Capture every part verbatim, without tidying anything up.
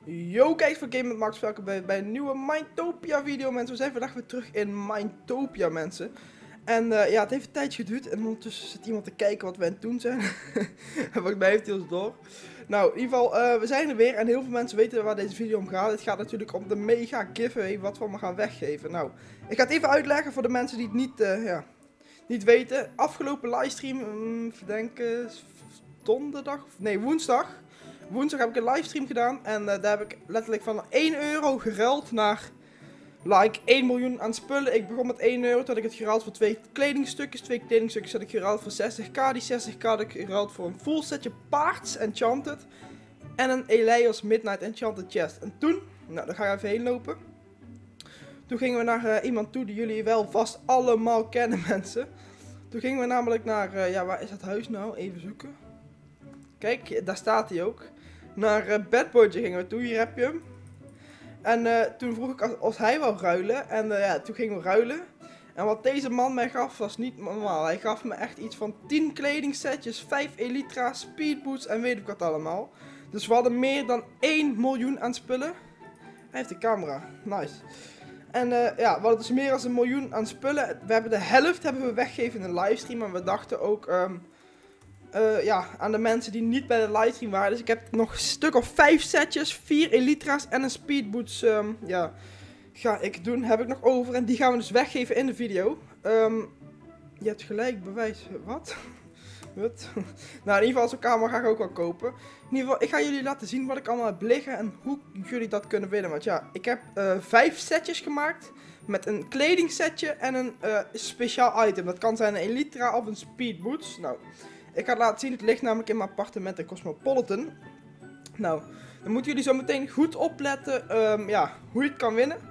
Yo, kijk van Game met Max, welkom bij, bij een nieuwe Mindtopia video, mensen. We zijn vandaag weer terug in Mindtopia, mensen. En uh, ja, het heeft een tijdje geduurd en ondertussen zit iemand te kijken wat we aan het doen zijn. En volgens mij heeft hij ons door. Nou, in ieder geval, uh, we zijn er weer en heel veel mensen weten waar deze video om gaat. Het gaat natuurlijk om de mega giveaway, wat we allemaal gaan weggeven. Nou, ik ga het even uitleggen voor de mensen die het niet, uh, ja, niet weten. Afgelopen livestream, um, verdenken, donderdag, nee, woensdag. Woensdag heb ik een livestream gedaan en uh, daar heb ik letterlijk van één euro geruild naar like één miljoen aan spullen. Ik begon met één euro, toen had ik het geruild voor twee kledingstukjes. Twee kledingstukjes had ik geruild voor zestig k. Die zestig k had ik geruild voor een full setje Paards Enchanted. En een Elios Midnight Enchanted Chest. En toen, nou daar ga ik even heen lopen. Toen gingen we naar uh, iemand toe die jullie wel vast allemaal kennen, mensen. Toen gingen we namelijk naar, uh, ja waar is dat huis nou? Even zoeken. Kijk, daar staat hij ook. Naar uh, Badboytje gingen we toe, hier heb je hem. En uh, toen vroeg ik als, als hij wou ruilen. En uh, ja, toen gingen we ruilen. En wat deze man mij gaf was niet normaal. Hij gaf me echt iets van tien kledingsetjes, vijf Elytra, speedboots en weet ik wat allemaal. Dus we hadden meer dan één miljoen aan spullen. Hij heeft de camera, nice. En uh, ja, we hadden dus meer dan een miljoen aan spullen. We hebben de helft hebben we weggegeven in een livestream. En we dachten ook... Um, Uh, ja, aan de mensen die niet bij de livestream waren. Dus ik heb nog een stuk of vijf setjes, vier Elytra's en een speedboots. Um, ja, ga ik doen, heb ik nog over. En die gaan we dus weggeven in de video. Um, je hebt gelijk, bewijs. Wat? Wat? Nou, in ieder geval, zo'n camera ga ik ook wel kopen. In ieder geval, ik ga jullie laten zien wat ik allemaal heb liggen en hoe jullie dat kunnen winnen. Want ja, ik heb uh, vijf setjes gemaakt. Met een kledingsetje en een uh, speciaal item. Dat kan zijn een Elytra of een speedboots. Nou... Ik ga het laten zien, het ligt namelijk in mijn appartement in Cosmopolitan. Nou, dan moeten jullie zo meteen goed opletten um, ja, hoe je het kan winnen.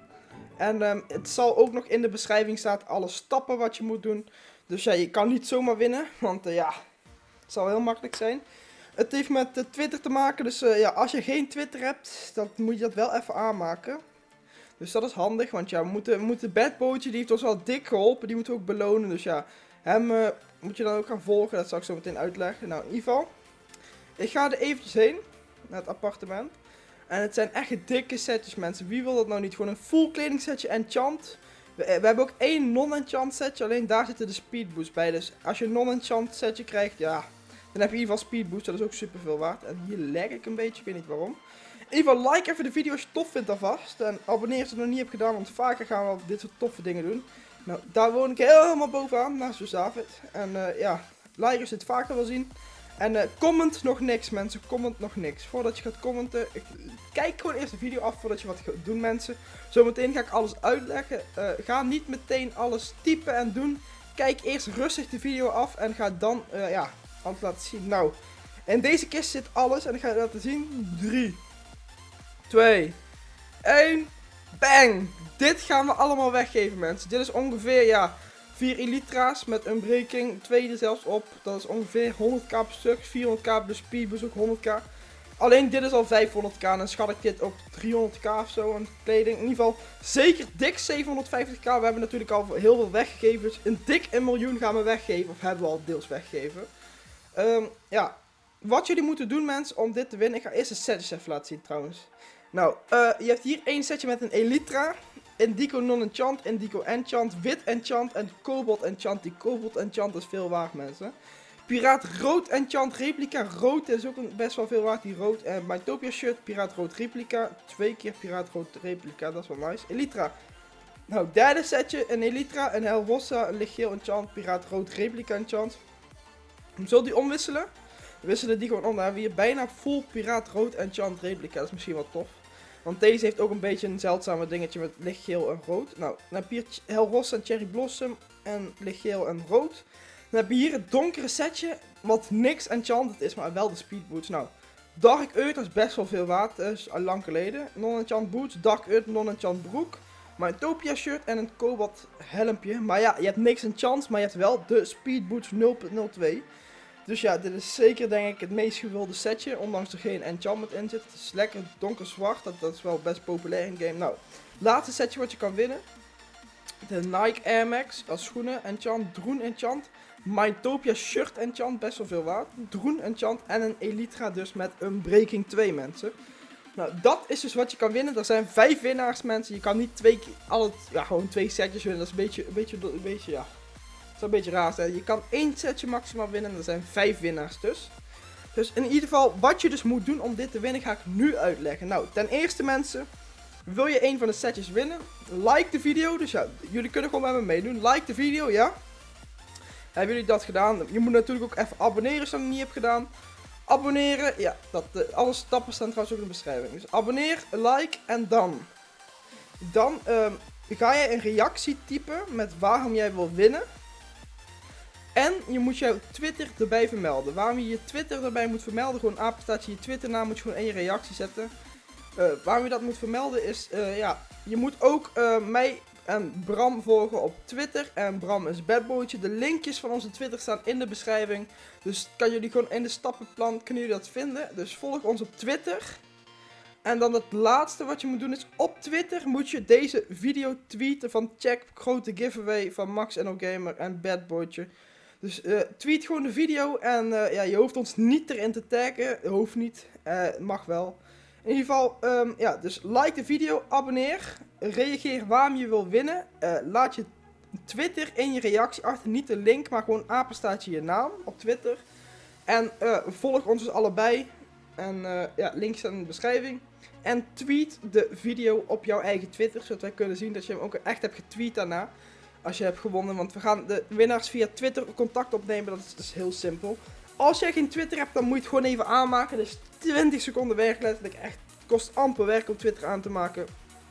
En um, het zal ook nog in de beschrijving staan alle stappen wat je moet doen. Dus ja, je kan niet zomaar winnen, want uh, ja, het zal heel makkelijk zijn. Het heeft met uh, Twitter te maken, dus uh, ja, als je geen Twitter hebt, dan moet je dat wel even aanmaken. Dus dat is handig, want ja, we moeten, we moeten Badboytje, die heeft ons wel dik geholpen, die moeten we ook belonen. Dus ja, hem... Uh, moet je dan ook gaan volgen, dat zal ik zo meteen uitleggen. Nou, in ieder geval, ik ga er eventjes heen, naar het appartement. En het zijn echt dikke setjes, mensen. Wie wil dat nou niet? Gewoon een full kledingsetje enchant. We, we hebben ook één non-enchant setje, alleen daar zitten de speedboosts bij. Dus als je een non-enchant setje krijgt, ja, dan heb je in ieder geval speedboosts. Dat is ook super veel waard. En hier lag ik een beetje, ik weet niet waarom. In ieder geval, like even de video als je het tof vindt alvast. En abonneer als je het nog niet hebt gedaan, want vaker gaan we wel dit soort toffe dingen doen. Nou, daar woon ik helemaal bovenaan, naast dus David. En uh, ja, like als je het vaker wil zien. En uh, comment nog niks, mensen. Comment nog niks. Voordat je gaat commenten, ik, kijk gewoon eerst de video af voordat je wat gaat doen, mensen. Zometeen ga ik alles uitleggen. Uh, ga niet meteen alles typen en doen. Kijk eerst rustig de video af en ga dan, uh, ja, alles laten zien. Nou, in deze kist zit alles en ik ga het laten zien. drie, twee, één, bang! Dit gaan we allemaal weggeven, mensen. Dit is ongeveer, ja, vier Elytra's met een breaking. Twee er zelfs op. Dat is ongeveer honderd k per stuk. vierhonderd k per de speedboost ook honderd k. Alleen dit is al vijfhonderd k. En dan schat ik dit ook driehonderd k of zo aan kleding. In ieder geval zeker dik zevenhonderdvijftig k. We hebben natuurlijk al heel veel weggegeven. Dus een dik een miljoen gaan we weggeven. Of hebben we al deels weggegeven. Um, ja, wat jullie moeten doen, mensen, om dit te winnen. Ik ga eerst de setjes even laten zien, trouwens. Nou, uh, je hebt hier één setje met een Elytra. Indigo non-enchant, Indigo enchant, wit enchant en cobalt enchant. Die cobalt enchant is veel waard, mensen. Piraat rood enchant, replica rood is ook een, best wel veel waard. Die rood en Mindtopia shirt, piraat rood replica. Twee keer piraat rood replica, dat is wel nice. Elytra. Nou, derde setje, een Elytra, een Helrossa, een lichtgeel enchant, piraat rood replica enchant. Zullen die omwisselen? We wisselen die gewoon om. Dan hebben we hier bijna full piraat rood enchant replica. Dat is misschien wel tof. Want deze heeft ook een beetje een zeldzame dingetje met lichtgeel en rood. Nou, dan heb je hier Helrossa en Cherry Blossom en lichtgeel en rood. Dan heb je hier het donkere setje, wat niks enchanted is, maar wel de speedboots. Nou, Dark Earth is best wel veel waard, dat is al lang geleden. Non-enchant boots, Dark Earth, non-enchant broek. Mindtopia shirt en een cobalt helmpje. Maar ja, je hebt niks enchants, maar je hebt wel de speedboots nul punt nul twee. Dus ja, dit is zeker denk ik het meest gewilde setje, ondanks er geen enchantment in zit. Het is lekker donker zwart, dat, dat is wel best populair in de game. Nou, laatste setje wat je kan winnen. De Nike Air Max als schoenen, enchant, Droen enchant. Mindtopia shirt enchant, best wel veel waard. Droen enchant en een Elytra dus met een breaking twee, mensen. Nou, dat is dus wat je kan winnen. Er zijn vijf winnaars, mensen. Je kan niet twee keer, al het, ja, gewoon twee setjes winnen. Dat is een beetje, een beetje, een beetje, ja. Dat is een beetje raar zijn. Je kan één setje maximaal winnen en er zijn vijf winnaars dus. Dus in ieder geval, wat je dus moet doen om dit te winnen, ga ik nu uitleggen. Nou, ten eerste mensen, wil je een van de setjes winnen? Like de video. Dus ja, jullie kunnen gewoon met me meedoen. Like de video, ja. Hebben jullie dat gedaan? Je moet natuurlijk ook even abonneren als je dat niet hebt gedaan. Abonneren, ja, dat, uh, alle stappen staan trouwens ook in de beschrijving. Dus abonneer, like en dan. Dan um, ga je een reactie typen met waarom jij wil winnen. En je moet jouw Twitter erbij vermelden. Waarom je je Twitter erbij moet vermelden, gewoon apenstaartje je Twitternaam moet je gewoon in je reactie zetten. Uh, waarom je dat moet vermelden is, uh, ja, je moet ook uh, mij en Bram volgen op Twitter. En Bram is Badboytje. De linkjes van onze Twitter staan in de beschrijving. Dus kan jullie gewoon in de stappenplan, kunnen jullie dat vinden. Dus volg ons op Twitter. En dan het laatste wat je moet doen is, op Twitter moet je deze video tweeten van check grote giveaway van Max en Gamer en Badboytje. Dus uh, tweet gewoon de video en uh, ja, je hoeft ons niet erin te taggen. Hoeft niet, uh, mag wel. In ieder geval, um, ja, dus like de video, abonneer, reageer waarom je wil winnen. Uh, laat je Twitter in je reactie achter, niet de link, maar gewoon apenstaartje je naam op Twitter. En uh, volg ons dus allebei. En uh, ja, links staan in de beschrijving. En tweet de video op jouw eigen Twitter, zodat wij kunnen zien dat je hem ook echt hebt getweet daarna. Als je hebt gewonnen, want we gaan de winnaars via Twitter contact opnemen, dat is, dat is heel simpel. Als jij geen Twitter hebt, dan moet je het gewoon even aanmaken. Dus twintig seconden werk letterlijk. Echt, het kost amper werk om Twitter aan te maken.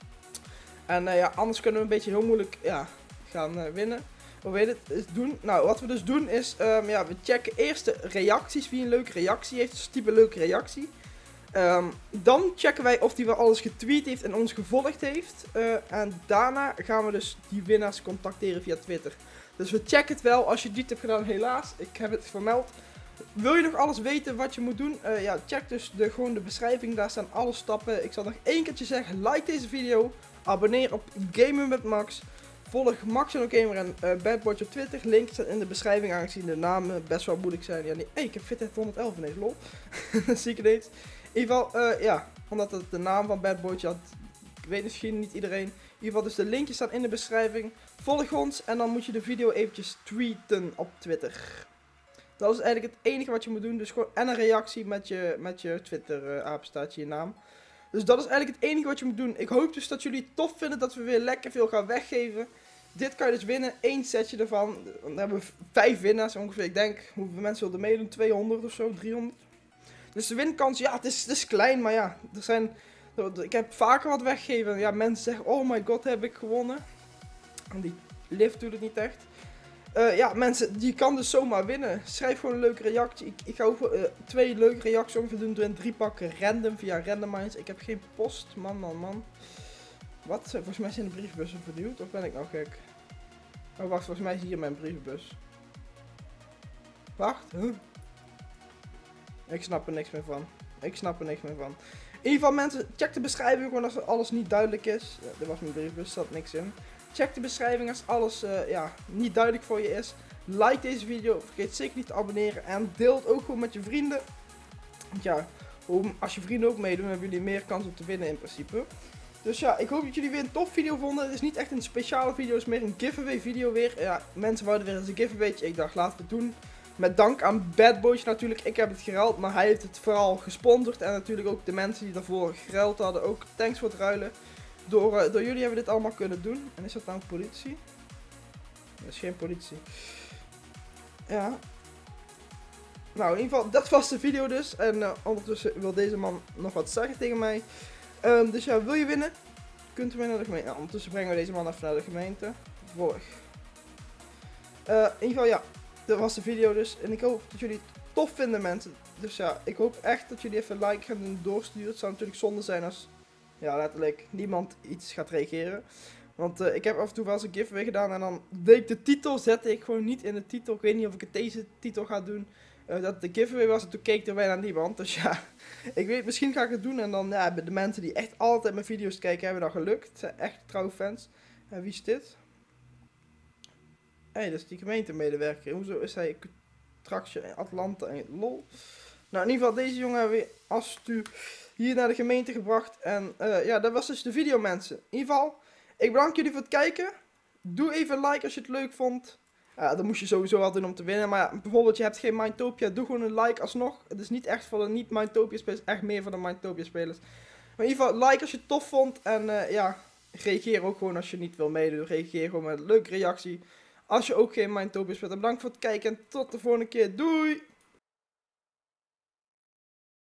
En uh, ja, anders kunnen we een beetje heel moeilijk ja, gaan uh, winnen. Hoe weet het is doen? Nou, wat we dus doen is, um, ja, we checken eerst de reacties. Wie een leuke reactie heeft, dus type leuke reactie. Um, dan checken wij of die wel alles getweet heeft en ons gevolgd heeft. Uh, en daarna gaan we dus die winnaars contacteren via Twitter. Dus we checken het wel. Als je het niet hebt gedaan, helaas. Ik heb het vermeld. Wil je nog alles weten wat je moet doen? Uh, ja, check dus de, gewoon de beschrijving. Daar staan alle stappen. Ik zal nog één keertje zeggen. Like deze video. Abonneer op Gamen met Max. Volg Max en Gamer en uh, Badboytje op Twitter. Links staan in de beschrijving, aangezien de namen best wel moeilijk zijn. Ja, nee. Hey, ik heb Fitheid honderd elf ineens, lol. Dat zie ik ineens. In ieder geval, uh, ja, omdat het de naam van Badboytje had, weet misschien niet iedereen. In ieder geval, dus de linkjes staan in de beschrijving. Volg ons en dan moet je de video eventjes tweeten op Twitter. Dat is eigenlijk het enige wat je moet doen. Dus gewoon en een reactie met je, met je Twitter uh, apenstaartje, je naam. Dus dat is eigenlijk het enige wat je moet doen. Ik hoop dus dat jullie het tof vinden dat we weer lekker veel gaan weggeven. Dit kan je dus winnen, één setje ervan. Dan hebben we vijf winnaars ongeveer. Ik denk, hoeveel mensen wilden meedoen? tweehonderd of zo, driehonderd. Dus de winkans, ja, het is, het is klein, maar ja, er zijn, ik heb vaker wat weggegeven. Ja, mensen zeggen, oh my god, heb ik gewonnen. En die lift doet het niet echt. Uh, ja, mensen, die kan dus zomaar winnen. Schrijf gewoon een leuke reactie. Ik, ik ga ook uh, twee leuke reacties ongeveer doen. Door drie pakken random via Randomize. Ik heb geen post, man, man, man. Wat? Volgens mij zijn de brievenbussen vernieuwd, of ben ik nou gek? Oh, wacht, volgens mij is hier mijn brievenbus. Wacht, huh? Ik snap er niks meer van. Ik snap er niks meer van. In ieder geval mensen, check de beschrijving gewoon als alles niet duidelijk is. Ja, dit was mijn briefbus, er staat niks in. Check de beschrijving als alles uh, ja, niet duidelijk voor je is. Like deze video, vergeet zeker niet te abonneren en deel het ook gewoon met je vrienden. Want ja, als je vrienden ook meedoen, hebben jullie meer kans om te winnen in principe. Dus ja, ik hoop dat jullie weer een tof video vonden. Het is niet echt een speciale video, het is meer een giveaway video weer. Ja, mensen wouden weer eens een giveawaytje. Ik dacht, laten we het doen. Met dank aan Badboytje natuurlijk. Ik heb het geruild, maar hij heeft het vooral gesponsord. En natuurlijk ook de mensen die daarvoor geruild hadden. Ook thanks voor het ruilen. Door, uh, door jullie hebben we dit allemaal kunnen doen. En is dat nou politie? Dat is geen politie. Ja. Nou, in ieder geval, dat was de video dus. En uh, ondertussen wil deze man nog wat zeggen tegen mij. Um, dus ja, wil je winnen? Kunt u mee naar de gemeente. Nou, ondertussen brengen we deze man even naar de gemeente. Volg. Uh, in ieder geval, ja. Dat was de video dus. En ik hoop dat jullie het tof vinden, mensen. Dus ja, ik hoop echt dat jullie even like gaan doen doorsturen. Het zou natuurlijk zonde zijn als, ja, letterlijk niemand iets gaat reageren. Want uh, ik heb af en toe wel eens een giveaway gedaan. En dan deed ik de titel, zette ik gewoon niet in de titel. Ik weet niet of ik het deze titel ga doen. Uh, dat de giveaway was en toen keek er bijna niemand. Dus ja, ik weet, misschien ga ik het doen. En dan, ja, de mensen die echt altijd mijn video's kijken, hebben dat gelukt. Het zijn echt trouwe fans. Uh, wie is dit? Hé, hey, dat is die gemeentemedewerker. Hoezo is hij Traxje in Atlanta en lol? Nou, in ieder geval, deze jongen hebben we Astu hier naar de gemeente gebracht. En uh, ja, dat was dus de video, mensen. In ieder geval, ik bedank jullie voor het kijken. Doe even een like als je het leuk vond. Ja, dat moest je sowieso wel doen om te winnen. Maar ja, bijvoorbeeld je hebt geen Mindtopia, doe gewoon een like alsnog. Het is niet echt voor de niet-Mindtopia spelers, echt meer voor de Mindtopia spelers. Maar in ieder geval, like als je het tof vond. En uh, ja, reageer ook gewoon als je niet wil meedoen. Reageer gewoon met een leuke reactie. Als je ook geen Mindtopia speelt. En bedankt voor het kijken en tot de volgende keer. Doei!